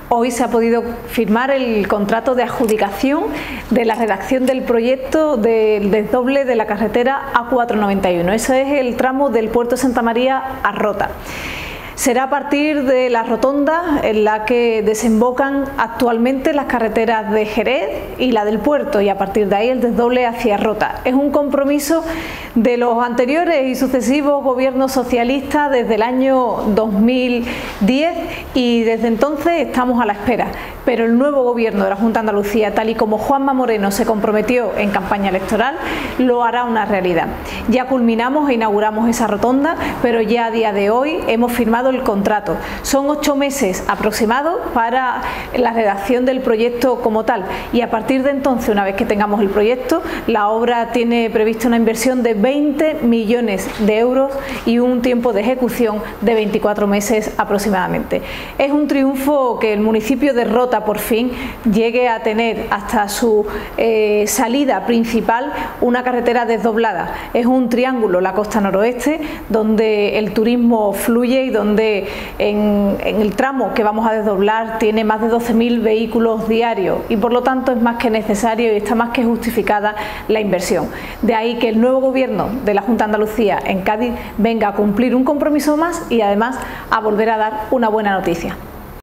Hoy se ha podido firmar el contrato de adjudicación de la redacción del proyecto del desdoble de la carretera A491. Ese es el tramo del puerto de Santa María a Rota. Será a partir de la rotonda en la que desembocan actualmente las carreteras de Jerez y la del puerto, y a partir de ahí el desdoble hacia Rota. Es un compromiso de los anteriores y sucesivos gobiernos socialistas desde el año 2010 y desde entonces estamos a la espera. Pero el nuevo gobierno de la Junta de Andalucía, tal y como Juanma Moreno se comprometió en campaña electoral, lo hará una realidad. Ya culminamos e inauguramos esa rotonda, pero ya a día de hoy hemos firmado el contrato. Son 8 meses aproximados para la redacción del proyecto como tal, y a partir de entonces, una vez que tengamos el proyecto, la obra tiene prevista una inversión de 20 millones de euros y un tiempo de ejecución de 24 meses aproximadamente. Es un triunfo que el municipio de Rota por fin llegue a tener hasta su salida principal una carretera desdoblada. Es un triángulo, la costa noroeste, donde el turismo fluye y donde en el tramo que vamos a desdoblar tiene más de 12.000 vehículos diarios, y por lo tanto es más que necesario y está más que justificada la inversión. De ahí que el nuevo gobierno de la Junta de Andalucía en Cádiz venga a cumplir un compromiso más y además a volver a dar una buena noticia.